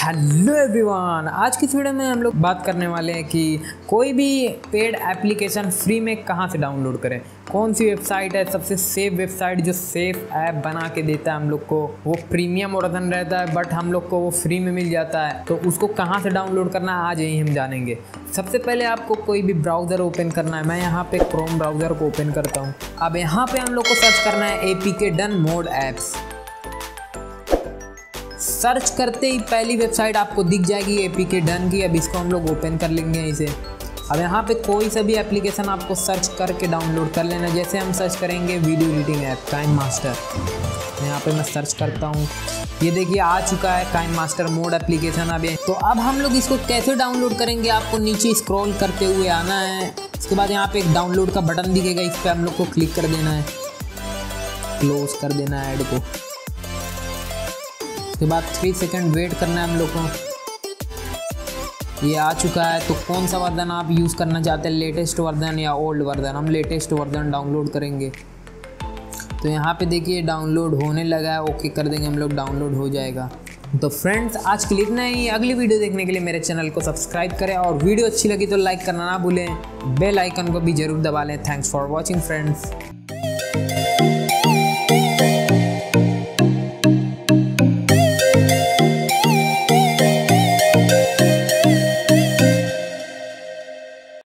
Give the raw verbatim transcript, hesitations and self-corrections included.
Hello everyone, आज की इस वीडियो में हम लोग बात करने वाले हैं कि कोई भी पेड एप्लीकेशन फ्री में कहां से डाउनलोड करें। कौन सी वेबसाइट है सबसे सेफ वेबसाइट जो सेफ ऐप बना के देता है हम लोग को। वो प्रीमियम वर्जन रहता है बट हम लोग को वो फ्री में मिल जाता है, तो उसको कहां से डाउनलोड करना है आज यही हम जानेंगे। सबसे पहले आपको कोई भी ब्राउज़र ओपन करना है। मैं यहाँ पे क्रोम ब्राउज़र को ओपन करता हूँ। अब यहाँ पे हम लोग को सर्च करना है A P K done mod apps. Search करते ही पहली वेबसाइट आपको दिख जाएगी ए पी के डन की। अब इसको हम लोग ओपन कर लेंगे इसे। अब यहाँ पे कोई सा भी एप्लीकेशन आपको सर्च करके डाउनलोड कर लेना। जैसे हम सर्च करेंगे video editing app KineMaster, यहाँ पे मैं सर्च करता हूँ। ये देखिए आ चुका है काइन मास्टर मोड एप्लीकेशन। अब ये तो अब हम लोग इसको कैसे डाउनलोड करेंगे, आपको नीचे स्क्रॉल करते हुए आना है। इसके बाद यहाँ पे एक डाउनलोड का बटन दिखेगा, इस पर हम लोग को क्लिक कर देना है, क्लोज कर देना है ऐड को। उसके बाद थ्री सेकंड वेट करना है हम लोग को। ये आ चुका है। तो कौन सा वर्जन आप यूज़ करना चाहते हैं, लेटेस्ट वर्जन या ओल्ड वर्जन? हम लेटेस्ट वर्जन डाउनलोड करेंगे। तो यहाँ पे देखिए डाउनलोड होने लगा है, ओके कर देंगे हम लोग, डाउनलोड हो जाएगा। तो फ्रेंड्स आज के लिए इतना ही। अगली वीडियो देखने के लिए मेरे चैनल को सब्सक्राइब करें और वीडियो अच्छी लगी तो लाइक करना ना भूलें। बेल आइकन को भी जरूर दबा लें। Thanks for watching friends.